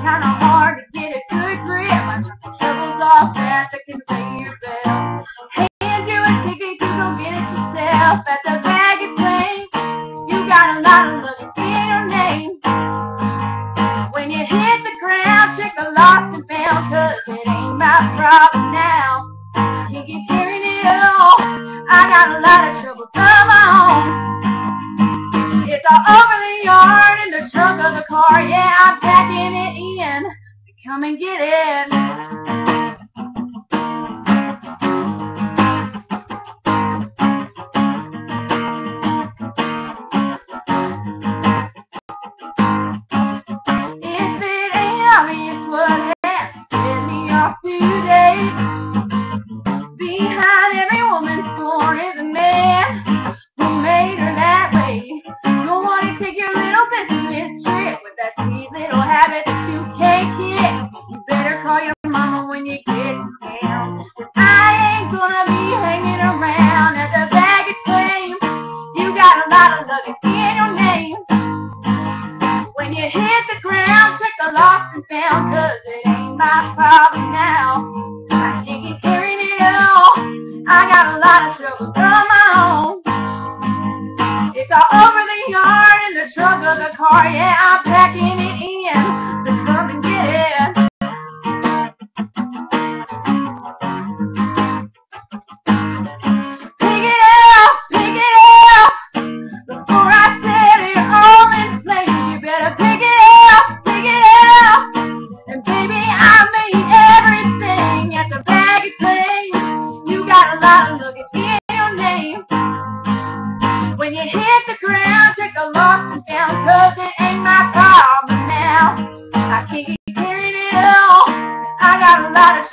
kinda hard to get a good grip. I took the shovels off at the conveyor belt. Hand you a ticket to go get it yourself at the baggage claim. You got a lot of luggage in your name. When you hit the ground, check the lost and found, 'cause it ain't my problem now. I can't keep carrying it all. I got a lot of trouble of my own. It's all over the yard in the trunk of the car. Yeah, I'm packing it in. Come and get it. If it ain't obvious what has set me off today, behind every woman's scorn is a man who made her that way. Don't want to take your little business trip with that sweet little habit that you can't kick. You better call your mama when you get down. I ain't gonna be hanging around at the baggage claim. You got a lot of luggage in your name. When you hit the ground, check the lost and found, 'cause it ain't my problem now. I can't keep carrying it all. I got a lot of troubles of my own. It's all over the yard in the trunk of the car. Yeah, I'm packing it in. So come and get it. Pick it up, pick it up. Before I set it all in flames, you better pick it up, pick it up. And baby, I made everything at the baggage claim. You got a lot of luggage in your name. When you hit the ground, check the lost and found, 'cause it ain't my problem now. I can't keep carrying it all. I got a lot of